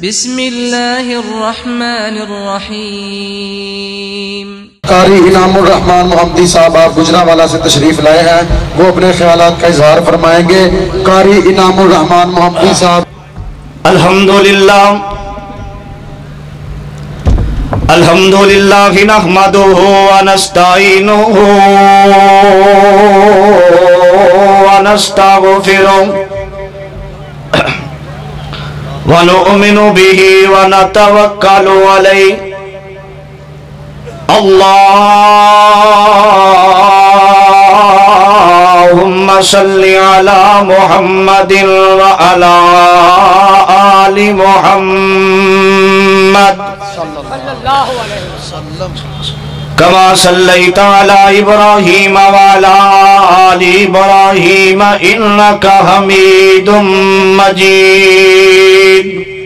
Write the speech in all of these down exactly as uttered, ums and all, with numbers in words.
بسم اللہ الرحمن الرحیم۔ قاری انعام الرحمان محمدی صاحب آپ گجرانوالہ سے تشریف لائے ہیں، وہ اپنے خیالات کا اظہار فرمائیں گے۔ قاری انعام الرحمان محمدی صاحب۔ الحمدللہ الحمدللہ نحمدہ ونستعینہ ونستغفرہ ونؤمن به ونتوکل علیہ۔ اللہم صلی علی محمد وعلی آل محمد کما صلیت علی ابراہیم وعلی آل ابراہیم انکا حمید مجید۔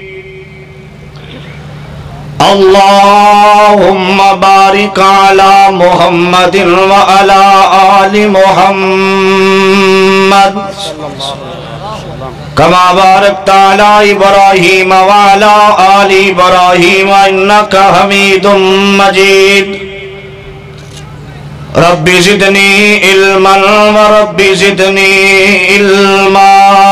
اللہم بارک علی محمد وعلی آل محمد کما بارکت علی ابراہیم وعلی آل ابراہیم انکا حمید مجید۔ رب زدنی علما ورب زدنی علما،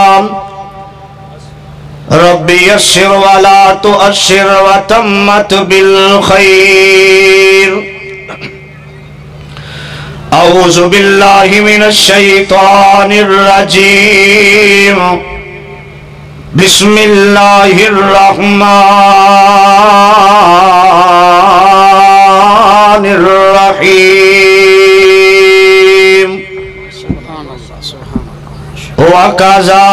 رب یسر ولا تؤشر وتمت بالخیر۔ اعوذ باللہ من الشیطان الرجیم، بسم اللہ الرحمن الرحیم۔ وَقَضَى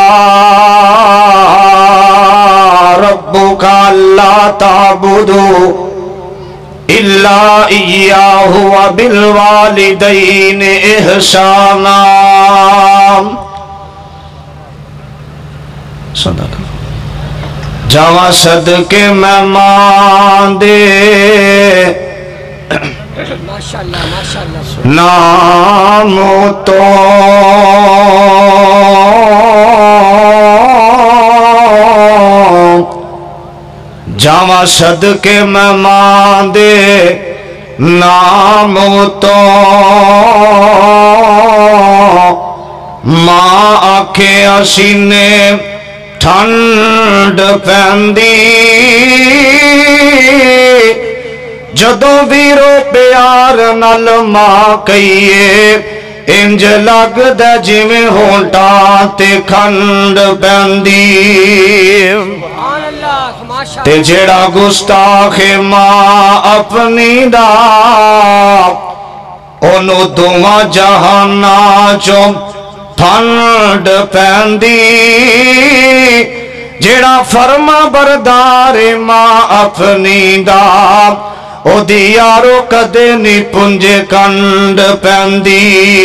رَبُّكَ أَلَّا تَعْبُدُوا إِلَّا إِيَّاهُ وَبِالْوَالِدَيْنِ إِحْسَانًا۔ صدق جاواں صدقے مہمان دے نام تو جاواں صدقے مہمان دے نام تو ماں آکھے اسینے ٹھنڈ پیندی جدوں ویرو پیار نال ماں کئیے انج لگدا جویں ہونٹاں تے کھنڈ پیندی۔ تے جیڑا گستاخ ماں اپنی دا اونوں دوواں جہاناں چوں پھنڈ پیندی۔ جیڑا فرما بردار ماں اپنی دا او دی یارو کدے نی پنجے کنڈ پیندی۔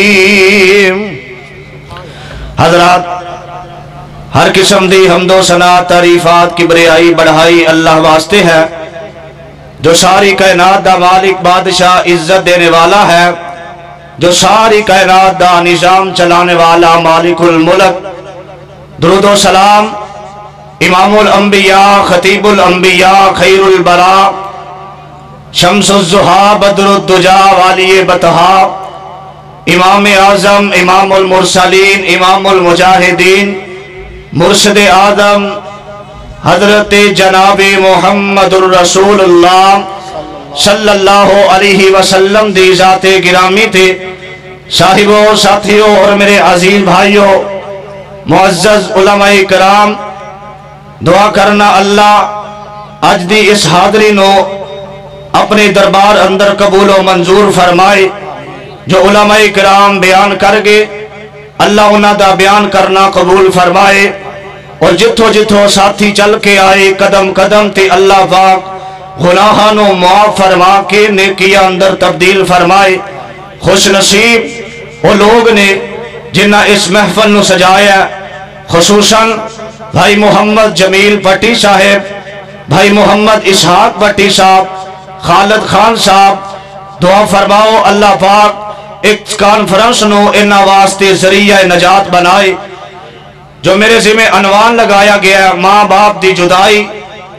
حضرات ہر قسم دی حمد و ثنا تعریفات کبریائی بڑھائی اللہ واسطے ہے جو ساری کائنات دا مالک بادشاہ عزت دینے والا ہے، جو ساری کائنات دا نظام چلانے والا مالک الملک۔ درود و سلام امام الانبیاء خطیب الانبیاء خیر البراء شمس الضحیٰ بدر الدجا والی بطحا امام اعظم امام المرسلین امام المجاہدین مرشد آدم حضرت جناب محمد الرسول اللہ صلی اللہ علیہ وسلم دی ذات گرامی تھے۔ صاحبوں، ساتھیوں اور میرے عزیز بھائیوں، معزز علماء کرام، دعا کرنا اللہ اج دی اس حاضری نو اپنے دربار اندر قبول و منظور فرمائے۔ جو علماء کرام بیان کر گے اللہ انہاں دا بیان کرنا قبول فرمائے، اور جتھو جتھو ساتھی چل کے آئے قدم قدم تے اللہ پاک گناہانوں معاف فرما کے نیکیاں اندر تبدیل فرمائے۔ خوش نصیب وہ لوگ نے جنہاں اس محفل نو سجایا، خصوصاً بھائی محمد جمیل پٹی صاحب، بھائی محمد اسحاق پٹی صاحب، خالد خان صاحب۔ دعا فرماؤ اللہ پاک ایک کانفرنس نو انہاں واسطے ذریعہ نجات بنائے۔ جو میرے ذمہ عنوان لگایا گیا ماں باپ دی جدائی،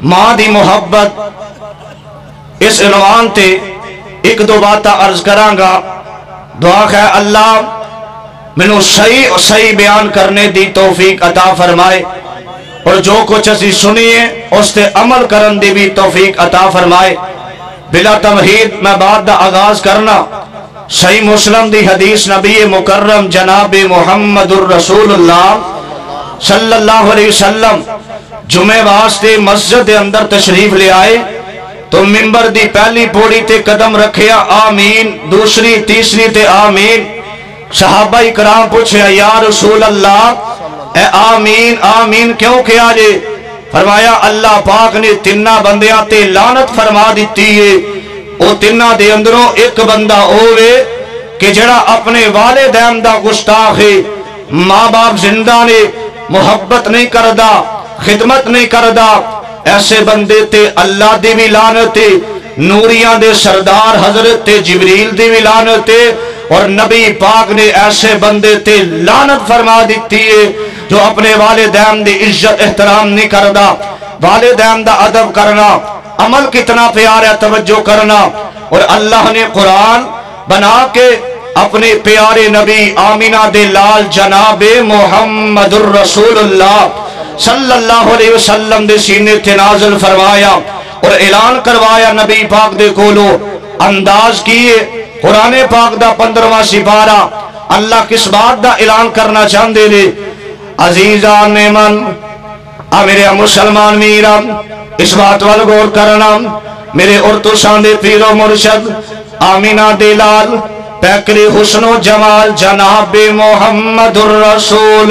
ماں دی محبت اس عنوان تے ایک دو باتاں عرض کرانگا. دعا ہے اللہ منو صحیح اور صحیح بیان کرنے دی توفیق عطا فرمائے اور جو کچھ اسی سنیے اس تے عمل کرن دی بھی توفیق عطا فرمائے. بلا تمہید میں بعد دا آغاز کرنا. صحیح مسلم دی حدیث نبی مکرم جناب محمد الرسول اللہ صلی اللہ علیہ وسلم جمعہ واسطے مسجد دے اندر تشریف لے آئے تو منبر دی پہلی پوڑی تے قدم رکھیا آمین، دوسری تیسری تے آمین. صحابہ اکرام پوچھے یا رسول اللہ اے آمین آمین کیوں کیا جے؟ فرمایا اللہ پاک نے تنہ بندیاں تے لعنت فرما دیتی ہے. او تنہ دے اندروں ایک بندہ ہوئے کہ جڑا اپنے والدین دا گستاخ ہے، ماں باپ زندہ نے محبت نہیں کردہ، خدمت نہیں کردہ، ایسے بندے تے اللہ دی بھی لعنت ہے، نوریاں دے سردار حضرت جبریل دی بھی لعنت ہے، اور نبی پاک نے ایسے بندے تے لعنت فرما دیتی ہے جو اپنے والدین دی عزت احترام نہیں کردہ. والدین دا ادب کرنا، عمل کتنا پیارا توجہ کرنا. اور اللہ نے قرآن بنا کے اپنے پیارے نبی آمینہ دے لال جناب محمد الرسول اللہ صلی اللہ علیہ وسلم دے سینے تے نازل فرمایا اور اعلان کروایا. نبی پاک دے کولو انداز کیے قرآن پاک دا پندرواں سپارہ. اللہ کس بات دا اعلان کرنا چاہندے لے؟ عزیزان من میرے مسلمان میرا اس بات وال غور کرنا. میرے اردو ساندے پیر و مرشد آمینہ دلال پیکری حسن و جمال جناب محمد الرسول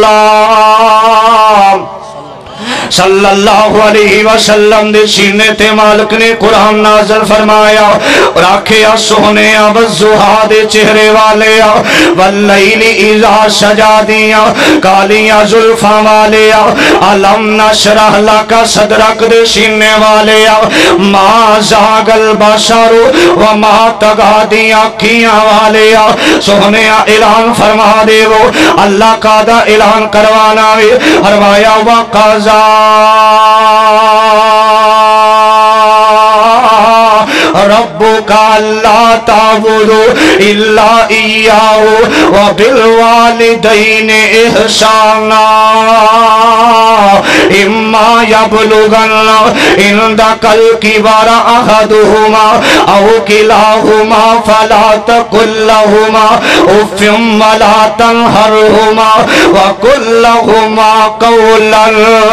اللہ صلی اللہ علیہ وسلم دے سینے تے مالک نے قرآن نازل فرمایا اور آکھیا سونیا والضحا دے چہرے والیا واللیل اذا سجا دیا کالیاں زلفاں والیا علم نشرح لکا صدرک دے سینے والیا ما زاغ البصر وما طغى دیا کیاں والیا سونیا اعلان فرما دے وہ اللہ کا دا اعلان کروانا وے فرمایا وقضا ربک اللہ تعبدوا الا ایاہ وبالوالدین احسانا اما یبلغن عندک الکبر احدہما او کلاہما فلا تقل لہما اف ولا تنہرہما وقل لہما قولا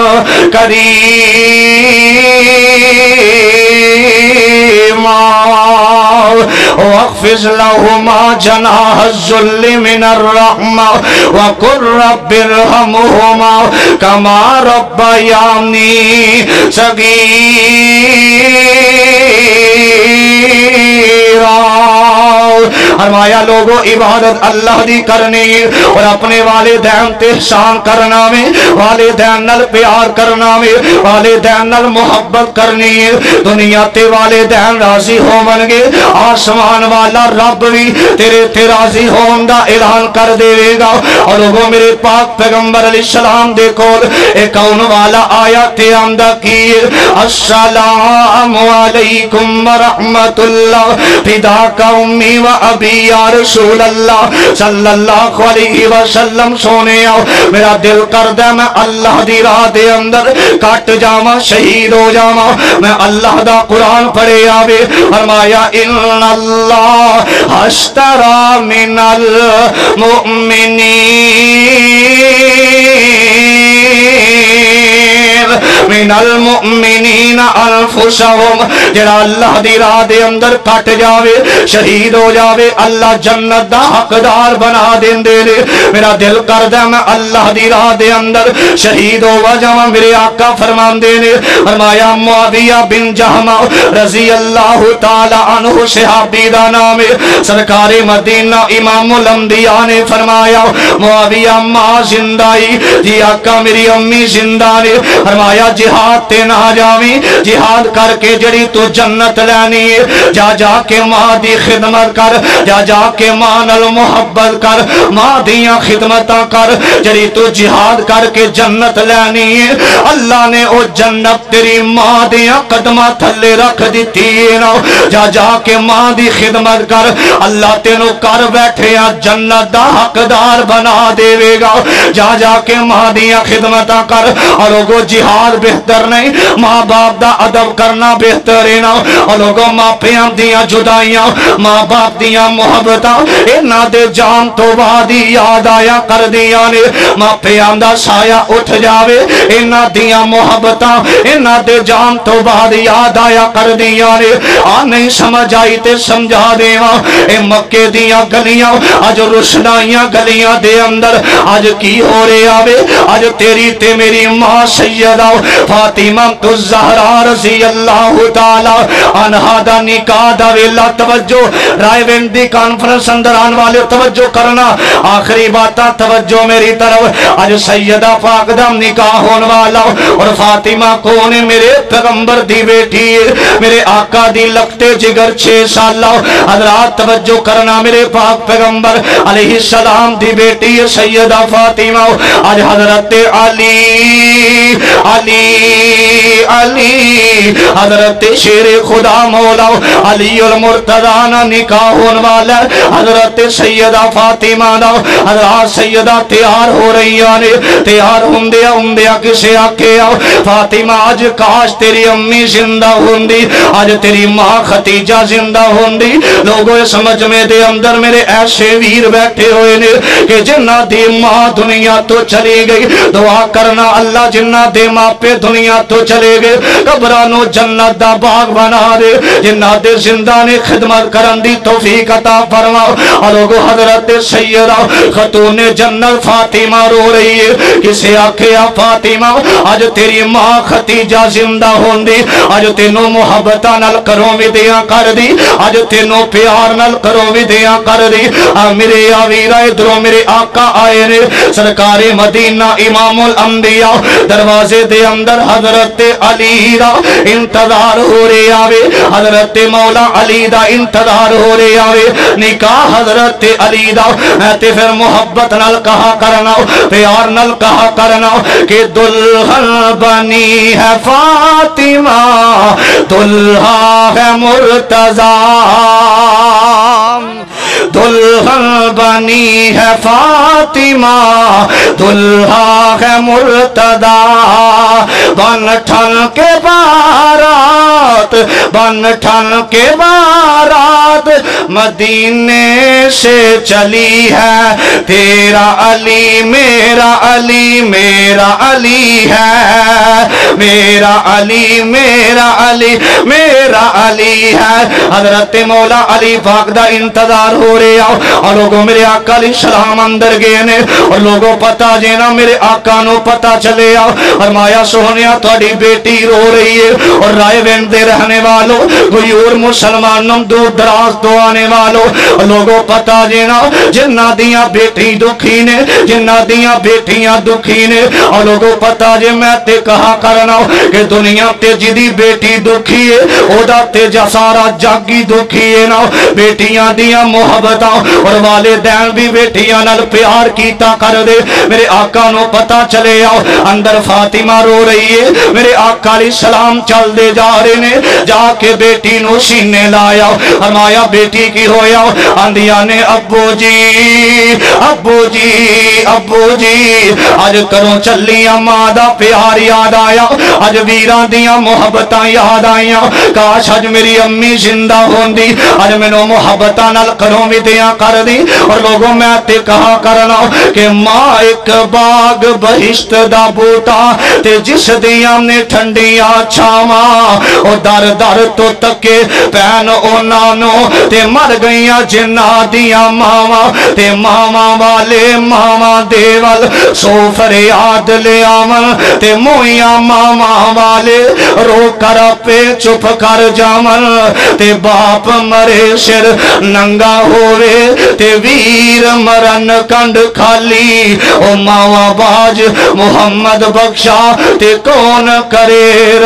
کریما واخفض لهما جناح الذل من الرحمة وقل رب ارحمهما كما ربياني صغيرا. فرمایا لوگو عبادت اللہ دی کرنی اور اپنے والدین تے احسان کرنا میں، والدین نال پیار کرنا میں، والدین نال محبت کرنی ہے. دنیا تے والدین راضی ہون گے، آسمان والا رب بھی تیرے تے راضی ہون دا اعلان کر دے گا. اور لوگو میرے پاک پیغمبر علیہ السلام دے کول ایک کون والا آیا تے آمدہ کی السلام علیکم ورحمت اللہ فداک امی و ابی یا رسول اللہ صلی اللہ علیہ وسلم. سونے آؤ میرا دل کر دے میں اللہ دی راہ دے اندر کٹ جاما، شہید ہو جاما. میں اللہ دا قرآن پڑھے آوے فرمایا ان اللہ اشترى من المؤمنین من المؤمنین انفسهم. جڑا اللہ دی راہ دے اندر کٹ جاوے، شہید ہو جاوے، اللہ جنت دا حقدار بنا دین دے لے. میرا دل کر دے میں اللہ دی راہ دے اندر شہید ہو جاواں. میرے آقا فرمان دے نے فرمایا معاویہ بن جہمہ رضی اللہ تعالی عنہ صحابی دا نام ہے، سرکار مدینہ امام الانبیاء نے فرمایا معاویہ ماں زندہ ہی جی آقا میری امی زندہ نے. فرمایا जिहाद ते ना जावी जिहाद करके जड़ी तू जन्नत लैनी है जा जा के मां दी खिदमत कर जा जा के मां नाल मुहब्बत कर मां दियां खिदमतां कर जड़ी तू जिहाद करके जन्नत लैनी है अल्लाह ने ओ जन्नत तेरी मां दियां कदमां थल्ले रख दित्ती है ना जा जा के मां दी खिदमत कर अल्लाह तेनू कर बैठे आ जन्नत दा हकदार बना देवेगा जा जा के मां दियां खिदमतां कर और लोगो जिहाद बेहतर नहीं मां बाप दा अदब करना बेहतर है ना और लोगो मापियां दियां जुदाइयां मां बाप दियां मुहब्बतां इन्हां दे जान तो बाद ही याद आया कर दियां ने मापियां दा साया उठ जावे इन्हां दियां मुहब्बतां इन्हां दे जान तो बाद याद आया कर दियां ने आ नहीं समझ आई ते समझा देवा ए मक्के दियां गलियां अज रुशनाइयां गलियां दे अंदर अज की हो रहा वे अज तेरी ते मेरी मां सैयदा फातिमा तो ज़हरा रज़ी अल्लाह ताला अन्हा दा निकाह दा वेला तवज्जो रायवेंद दी कॉन्फ्रेंस अंदर आने वाले तवज्जो करना आखिरी बातां तवज्जो मेरी तरफ अज सैयदा पाक दा निकाह होने वाला और फातिमा कौन है मेरे पैगंबर दी बेटी है मेरे आका दी लगते जिगर छह साल हजरात तवज्जो करना मेरे पाक पैगंबर अलैहि सलाम दी बेटी है सैयदा फातिमा आज हजरत अली अली अली हजरत शेर खुदा मौला अली और मुर्तजा ना निकाह होने वाला हजरत सैयदा फातिमा दा हजरत सैयदा तैयार हो रही ने तैयार होंदे होंदे किसे आखे फातिमा आज काश तेरी अम्मी जिंदा होंदी आज तेरी मां खतीजा जिंदा होंदी लोगों समझ में दे अंदर मेरे ऐसे वीर बैठे हुए ने कि जिन्ना दी मां दुनिया तो चली गई दुआ करना अल्लाह जिन्ना दे मापे दुनिया तो चले गए कब्रां नूं जन्नत दा बाग बना दे जिन्ना दे जिंदा ने खिदमत करन दी तौफीक अता फरमा और लोगों हजरत सैयदा खतून जन्नत फातिमा रो रही है किसे आखे आ फातिमा आज तेरी मां खतीजा जिंदा होंदी आज तेनों मुहब्बतां नाल करो विदियां कर दी आज तेनों प्यार नाल करो विदियां कर दी आ मेरे आवीरा इधरों मेरे आका आए ने सरकारे मदीना इमामुल अंबिया दरवाजे दे अंदर हजरत अली दा इंतजार हो रहे आवे हजरत मौला अली दा इंतजार हो रहे आवे निकाह हजरत अली दा ते फिर मोहब्बत नाल कहा करना प्यार नाल कहा करना कि दुल्हन बनी है फातिमा दुल्हा है मुर्तजा दुल्हन बनी है फातिमा दुल्हा है मुर्तदा बन ठन के बारात बन ठन के बारात मदीने से चली है तेरा अली मेरा अली मेरा अली है मेरा अली मेरा अली मेरा अली है हजरत मौला अली पाक दा इंतजार हो रहे और लोगों मेरे आका अली सलाम अंदर गए ने और लोगों पता जे ना मेरे आका नो पता चले आओ और माया सोहनिया थोड़ी बेटी रो रही है और रायवेंद दे रहने वालों कोई और मुसलमानों दूर दराज तो आने वालों और लोगों पता जे ना जिन्ना दियां बेटी दुखी ने जिन्ना दियां बेटियां दुखी ने और लोगों पता जे मैं ते कहा करना कि दुनिया ते जिदी बेटी दुखी है ओदा ते जा सारा जग ही दुखी है ना बेटियां दियां मोहब्बत और वाले दैन भी बेटियां नाल प्यार कीता कर दे मेरे आका नो पता चले आओ अंदर फातिमा रो रही है मेरे आका अली सलाम चल दे जा रहे ने जाके बेटी नो सीने लाया फरमाया बेटी की होया आंदिया ने अब्बू जी अब्बू जी अब्बू जी अज करो चलिया मां दा प्यार याद आया अज वीरां दियां मोहब्बतां याद आईयां काश अज मेरी अम्मी जिंदा होंदी अज मैनू मोहब्बतां नाल करो विदियां कर दी और लोगों मैं ते कहा करना कि मां एक बाग बहिश्त दा बूटा ते जिस दियां ने ठंडियां छावां ओ दर दर तो तके पैन ओनां नू ते मर गईयां जिन्ना साडियां मावां ते मावां वाले मावां दे वल सो फरियाद ले आवन ते मोइयां मावां वाले रो कर पे चुप कर जावन ते बाप मरे सिर नंगा होवे ते वीर मरन कंड खाली ओ मावा बाज मुहम्मद बख्शा ते कौन करे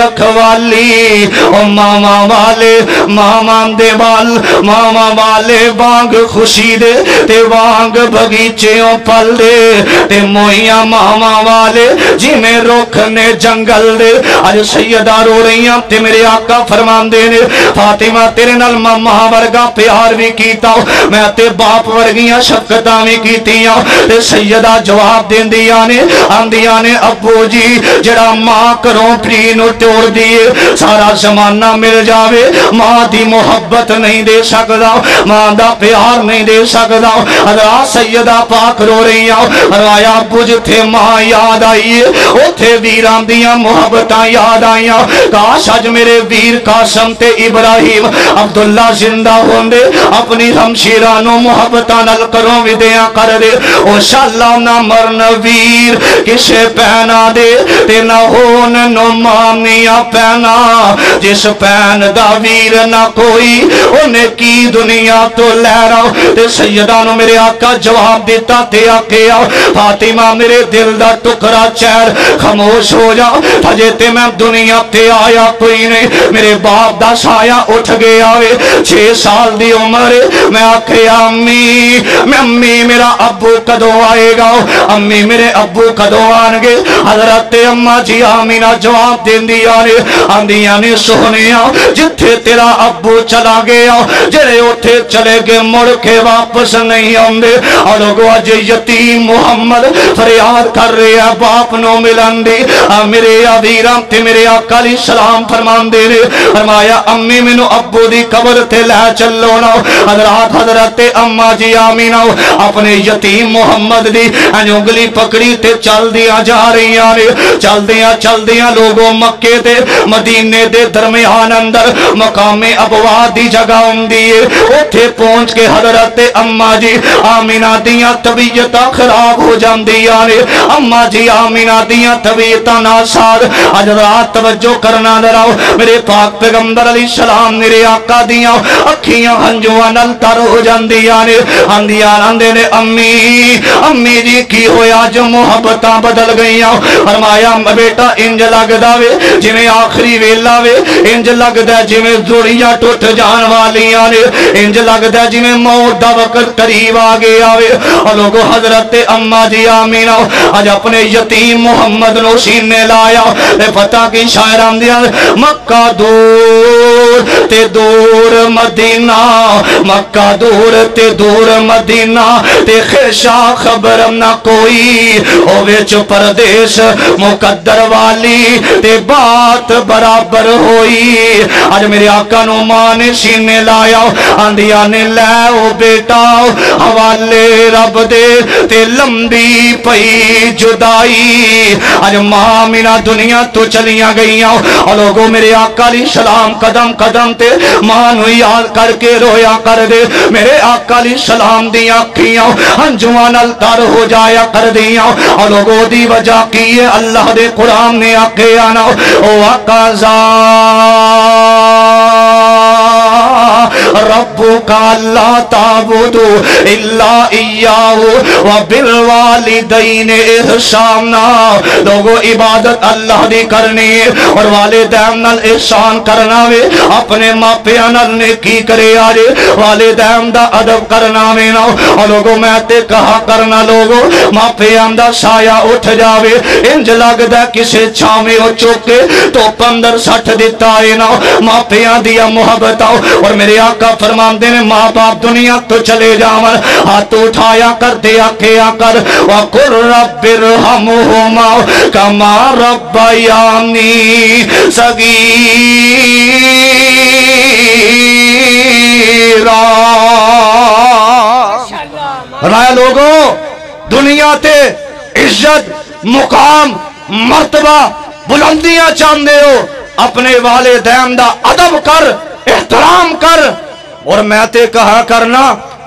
रखवाली ओ मावा वाले मामा दे वाल मामा वाले वांग खुशी दे ते वांग बगीचेओं पल दे ते मोइया मामा वाले जिमें रुख ने जंगल दे अज सैयदा रो रही ते मेरे आका फरमांदे ने फातिमा तेरे नाल मामा वर्गा प्यार भी कीता मैं ते बाप वर्गियां शफकतां भी कीतियां ते सैयदा जवाब देंदियां ने आंदियां ने अब्बू जी जड़ा मां घरों पी नूं तोड़ दिए सारा जमाना मिल जावे मां दी मोहब्बत नहीं दे सकदा मां दा प्यार नहीं दे सकदा अदा सैयदा पाक रो रही फरमाया अब्बू जिथे मां याद आई उथे वीरां दियां मोहब्बतां याद आईयां काश अज मेरे वीर कासम ते इब्राहिम अब्दुल्ला जिंदा होंदे अपनी हमशीरा नूं मोहब्बतां नाल करों विदियां कर दे ओ शाला ना मरन वीर किसे पैना दे ते ना होन नो मानिया पैना जिस पैन दा वीर ना कोई उन्हें की दुनिया तो लैरा ते सैयदा नूं मेरे आका जवाब दिता ते आखिया फातिमा मेरे दिल दा टुकड़ा चैर खामोश हो जा अजे ते मैं दुनिया ते आया कोई नहीं मेरे बाप दा साया उठ गया वे छे साल दी उम्र मैं आखिया अम्मी मैं अम्मी मेरा अब्बू कदों आएगा अम्मी मेरे अब्बू कदों आएंगे हजरत अम्मा जी आमीना जवाब देंदियां ने आंदियां ने सोहनिया जिथे तेरा अब्बू चला गया जेड़े उठे चले गए मुड़ के वापस नहीं आंदे और लोगों अज यतीम मुहम्मद फरियाद कर रहे हैं बाप नो मिलन दी मेरे वीरां ते मेरे आका दी सलाम फरमांदे ने फरमाया अम्मी मैनू अब्बू दी कब्र ते लै चलो ना हजरत हजरत अम्मा जी आमीना अपने यतीम मुहम्मद दी उंगली पकड़ी ते चलदियां जा रही ने चलदियां चलदियां लोगों मक्के ते मदीने दे दरमियान अंदर मकामे अबवा दी जगह हुंदी है उथे पहुंच के हजरत अम्मा जी आमीना दियां तबीयतां खराब हो जांदियां ने अम्मा जी आमीना दियां तबीयतां नासार अज रात तवज्जो करना दराओ मेरे पाक पैगंबर अली सलाम मेरे आका दियां अखियां हंजुआं नाल तर हो जांदियां ने आंदियां आंदे ने अम्मी अम्मी जी की होया जो मोहब्बतां बदल गईयां फरमाया बेटा इंज लगदा वे जिवें आखिरी वेला वे इंज लगदा जिवें जोड़ियां टुट जान वालियां ने इंज लगदा जिवें मौत दा वक्त करीब आ गया वे और लोगों हजरत अम्मा जी आमीना आज अपने यतीम मुहम्मद नो सीने लाया ते पता की शायर आंदियां मक्का दूर ते दूर मदीना मक्का दूर ते दूर मदीना ते खेशा खबर ना कोई होवे चो परदेश मुकद्दर वाली ते बात बराबर होई आज मेरे आका नो मां ने सीने लाया आंदिया ने लै ओ बेटा हवाले रब दे ते लंबी पई जुदाई आज मां मीना दुनिया तो चलियां गईयां और लोगों मेरे आका दी सलाम कदम कदम ते मां नु याद करके रोया कर दे मेरे आका दी सलाम दी अखियां हंजुआं नाल तर हो जाया कर दियां और लोगों दी वजह की है अल्लाह दे कुरान ने आखिया ना ओ आका रब्बुका अल्ला ताबुदु इल्ला इय्याहु व बिल वालिदैनि इहसाना लोगों इबादत अल्लाह दी करनी और वालिदैन नाल एहसान करना वे अपने मापियां नाल नेकी करे आरे वालिदैन दा अदब करना वे ना और लोगों मैं ते कहा करना लोगों मापियां दा साया उठ जावे इंज लगदा किसे छावे ओ चुके तो पंदर सठ दिता है ना मापियां दिया मोहब्बत और मेरे आका फरमाते ने माँ बाप दुनिया तो चले जावन हाथ उठाया कर दिया किया कर वकुल रब्बिरहमुहुमा कमा रब्बयानी सगीरा लोगों दुनिया ते इज्जत मुकाम मर्तबा बुलंदियां चाहते हो अपने वालिदैन दा अदब कर एहतराम कर और मैं ते कहा करना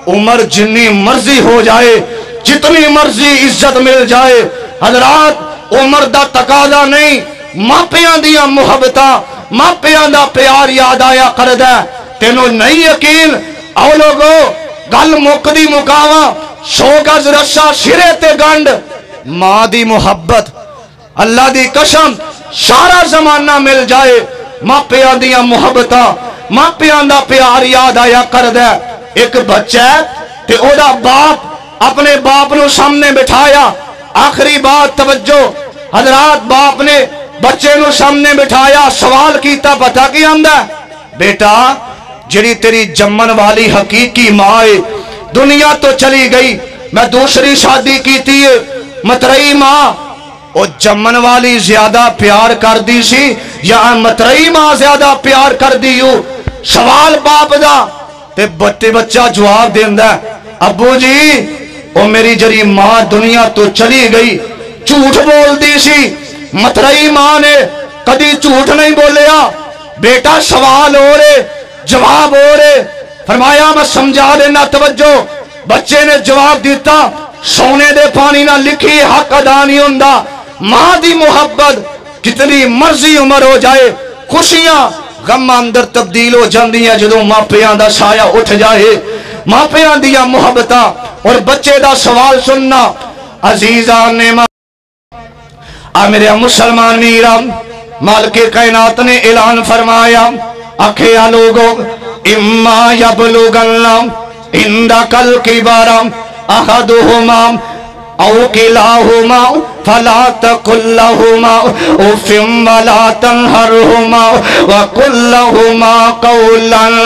उम्र जिन्नी मर्जी हो जाए, जितनी मर्जी इज्जत मिल जाए, हजरात उम्र दा तकाजा नहीं, मापियां दियां मुहब्बतां, मापियां दा प्यार याद आया करदा। तेनों नहीं यकीन, आओ लोगो गल मुकदी मुकावा, सौ गज रस्सा सिरे ते गंढ, मां दी मुहब्बत अल्लाह दी कसम सारा जमाना मिल जाए, मापियां दियां मुहब्बतां, मापियां दा प्यार याद आया करदा। एक बच्चा ते ओदा बाप अपने बाप नू सामने बिठाया, आखिरी बात तवज्जो हजरात, बाप ने बच्चे नू सामने बिठाया, सवाल कीता, पता की आंदा, बेटा जिहड़ी तेरी जम्मन वाली हकीकी मां है दुनिया तो चली गई, मैं दूसरी शादी कीती है, मतरई मां ओ जम्मन वाली ज्यादा प्यार कर दी सी या मतरई मां ज्यादा प्यार कर दी हो? सवाल बाप दा ते बच्चे बच्चा जवाब देंदा, अब्बू जी ओ मेरी जरी मां दुनिया तो चली गई, झूठ बोलती सी, मतरई मां ने कदी झूठ नहीं बोलिया। बेटा सवाल हो रे, जवाब हो रे, फरमाया मैं समझा देना, तवज्जो। बच्चे ने जवाब दिता, सोने दे पानी ना लिखी हक अदा नहीं हुंदा, मां दी मुहब्बत जितनी मर्जी उम्र हो जाए, खुशियां गम अंदर तब्दील हो जांदियां जदों मापियां दा साया उठ जाए, मापियां दियां मुहब्बतां और बच्चे दा सवाल सुनना। अजीजा ने आ मेरे मुसलमान वीरा, मालिक कायनात ने ऐलान फरमाया, आखिया लोगो इम्मा यबलुगन्ना इंदकल किबारा अहदुहुमा औ किलाहुमा फला तकुल लहुमा उफ़्फ़िन वला तन्हरहुमा व कुल लहुमा क़ौलन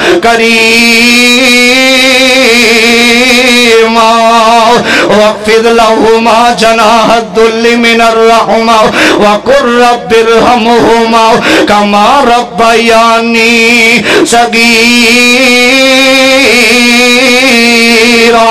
करीमा वख़्फ़िद लहुमा जनाहद्दुल्लि मिनर रहमा व कुर रब्बिरहमहुमा कमा रब्बयानी सगीरा।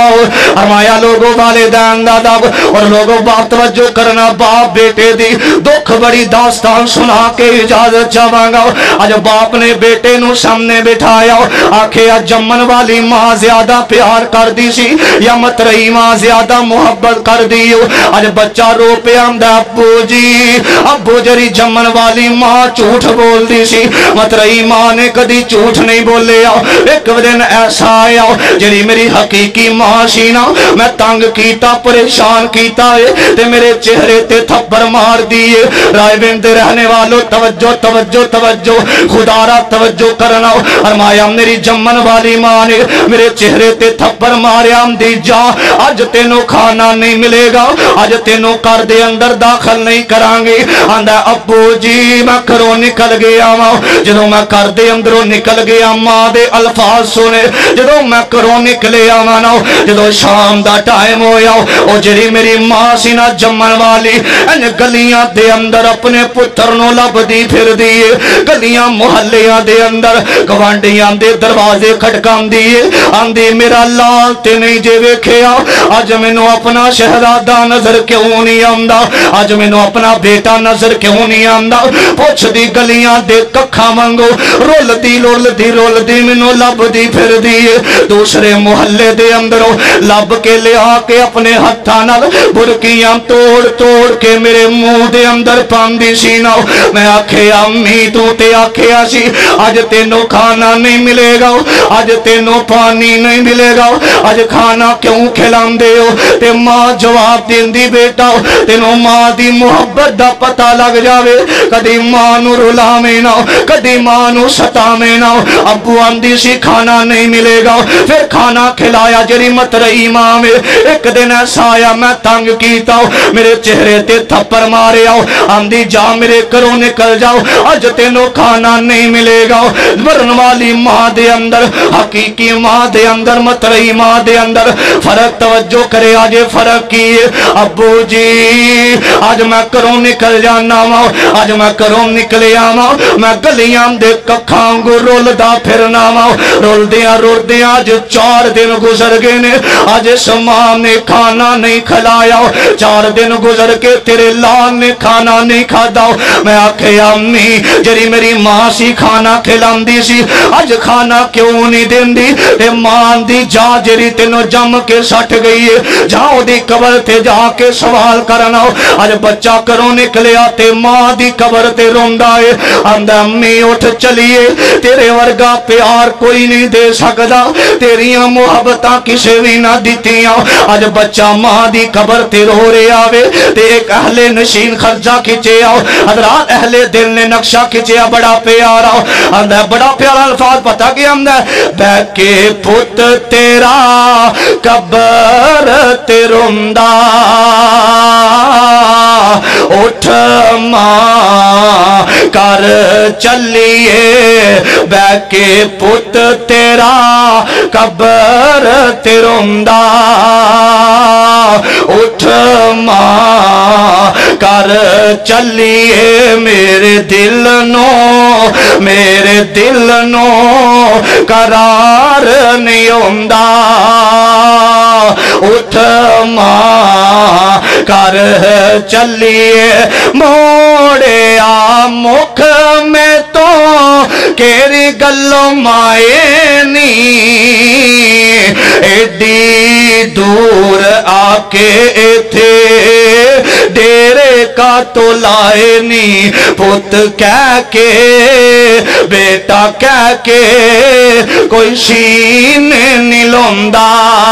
फरमाया लोगों वालिदैन दा दब और लोगों बाप तवज्जो करना, बाप बेटे दी दुख बड़ी दास्तान सुना के इजाजत चावांगा। आज बाप ने बेटे नू सामने बिठाया, आखिया जम्मन वाली मां ज्यादा प्यार कर दी सी या मतरई मां ज्यादा मुहब्बत कर दी हो? आज बच्चा रो पे आंदा, अब्बू जी अब्बू जरी जम्मन वाली मां झूठ बोलती सी, मतरई मां ने कदी झूठ नहीं बोलिया। एक दिन ऐसा आया जरी मेरी हकीकी मां सी ना, मैं तंग कीता परेशान कीता है ते मेरे चेहरे ते थप्पड़ मार दिए। रायविंद रहने वालों तवज्जो तवज्जो तवज्जो, खुदारा तवज्जो करना। फरमाया मेरी जम्मन वाली मां ने मेरे चेहरे ते थप्पड़ मारिया, दी जा अज तेनों खाना नहीं मिलेगा, अज तेनों घर दे अंदर दाखिल नहीं करांगे। आंदा अब्बू जी मैं घरों निकल गया वा, जदों मैं घर दे अंदरों निकल गया मां दे अल्फाज सुने, जदों मैं घरों निकले आवा ना, जदों शाम दा टाइम होया, ओ जेरी मेरी मां सी ना जम्मन वाली, इन गलियां दे अंदर अपने पुत्र नूं लभदी फिरदी है, गलियां मुहल्लियां दे अंदर गवांढियां दे दरवाजे खटकांदी है, आंदी मेरा लाल ते नहीं जे वेखिया, अज मैनू अपना शहजादा नजर क्यों नहीं आंदा, अज मैनू अपना बेटा नजर क्यों नहीं आंदा। पुछदी गलियां दे कखा वांगू, रुलदी रुलदी रुलदी मैनू लभदी फिरदी है, दूसरे मुहल्ले दे अंदरों लब के लिया के अपने हत्थां नाल बुरकियां तोड़ तोड़ के मेरे मुंह दे अंदर पांदी सी ना। मैं आखिया अम्मी तू ते आखिया सी अज तेनों खाना नहीं मिलेगा, अज तेनों पानी नहीं मिलेगा, अज खाना क्यों खिलांदे हो? ते मां जवाब देंदी, बेटा तेनों मां दी मुहब्बत दा पता लग जावे, कदी मां नू रुलावे ना, कदी मां नू सतावे ना। अब्बू आंदी सी खाना नहीं मिलेगा, फिर खाना खिलाया जरी मतरई मां में। एक दिन ऐसा आया मैं तंग कीता, मेरे चेहरे ते थप्पड़ मारे आओ, आंदी जा मेरे घरों निकल जाओ, अज तेनों खाना नहीं मिलेगा। मरन वाली मां दे अंदर, हकीकी मां दे अंदर, मतरई मां दे अंदर फर्क तवज्जो करे। आज फर्क की है अब्बू जी, आज मैं घरों निकल जाना वा, आज मैं घरों निकले आवा, मैं गलियां दे कखां वांगू रुलदा फिरना वा, रुलदियां रुलदियां अज चार दिन गुजर गए ने। आज इस माँ ने खाना नहीं खिलाया, चार दिन गुजर के तेरे लाल ने खाना नहीं खादा। मैं आखे अम्मी जरी मेरी माँ सी खाना खिलांदी सी, अज खाना क्यों नहीं देंदी? ते मां दी जा जरी तेनों जम के सट गई है, जाओ दी कबर ते जाके सवाल करना। अज बच्चा करों निकलिया ते मां दी कबर ते रोंदा है, आंदा अम्मी उठ चलिए, तेरे वर्गा प्यार कोई नहीं दे सकदा, तेरिया मुहब्बतां किसे भी ना दित्तियां। अज बच्चा मां दी कबर ते रो रहा आवे ते एक अहले नशीन खर्चा खिंचे आओ। हजरात अहले दिल ने नक्शा खिंचिया बड़ा प्यारा, आंदा बड़ा प्यारा अल्फाज पता क्या आंदा, बैके पुत तेरा कबर ते रोंदा, उठ मां कर चलिए, बैके पुत तेरा कबर ते रोंदा, उठ मां कर चलिए। मेरे दिल नो मेरे दिल नो करार नहीं होंदा, उठ मां कर चलिए। मोड़िया मुख में तो केरी गल्लों माए नी, एडी दूर आके थे डेरे का तो लाए नी, पुत कह के बेटा कह के कोई शीन नहीं लौंदा,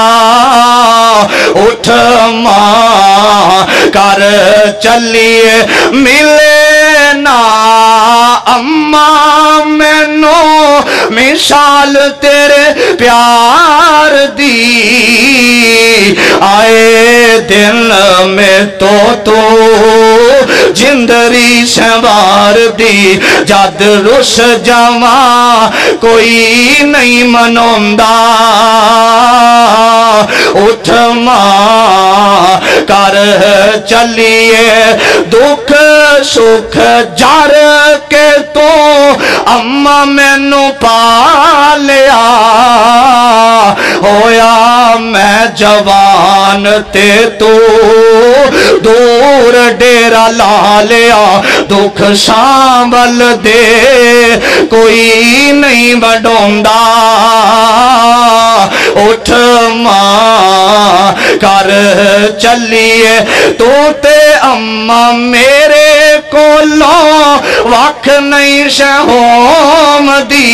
उठ मां कर चलिए। मिले ना अम्मा मैनू मिसाल तेरे प्यार दी, आए दिन में तो तू जिंदरी सवार दी, जद रुस जावा कोई नहीं मनोंदा, उठ मां कर चलिए। दुख सुख जार के तो अम्मा मैनू पालिया, होया मैं जवान ते तू दूर डेरा ला लिया, दुख सांभल दे कोई नहीं वडोंदा, उठ मां कर चलिए। तू ते अम्मा मेरे कोलों वख नहीं शहोम दी,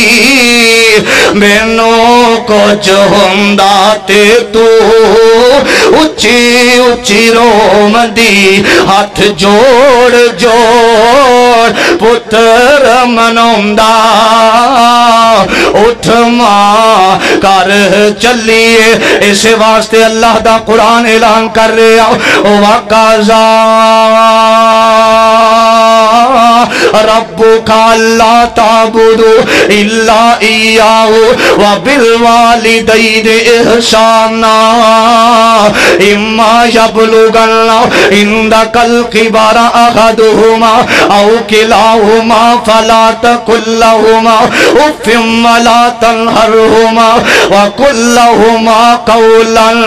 मैनू कुछ हुंदा ते तू उच्ची उच्ची रोम दी, हाथ जोड़ जोड़ पुत्र मनोंदा, उठ मां कर चलिए। इस वास्ते अल्लाह दा कुरान ऐलान कर रहा, वकाज़ा रब्बुका अल्ला ताबुदू इल्ला इय्याहु व बिल वालिदैनि इहसाना, इम्मा यबलुगन्ना इंदकल किबरा अहदुहुमा औ किलाहुमा फला तकुल लहुमा उफ़्फ़िन वला तन्हरहुमा व कुल लहुमा कौलन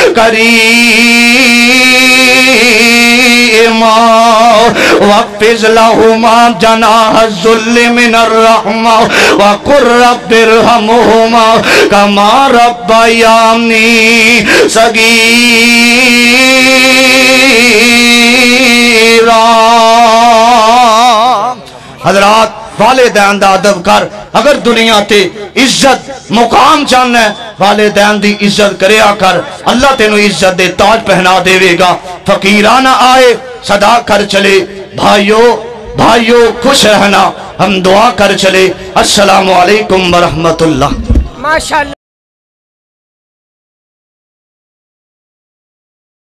करीमा वक़्फ़िज़ लहुमा जनाह ज़ुल्लि मिनर रहमा व कुर रब्बिरहमुहुमा कमा रब्बयानी सगीरा। हज़रात वालिदैन दा अदब कर, अगर दुनिया ते इज्जत मुकाम चाहना है वालिदैन दी इज्जत करया कर, अल्लाह तेनू इज्जत दे ताज पहना देवेगा। फकीराना आए सदा कर चले, भाइयों भाइयों खुश रहना, हम दुआ कर चले। अस्सलामु अलैकुम व रहमतुल्लाह। माशाअल्लाह।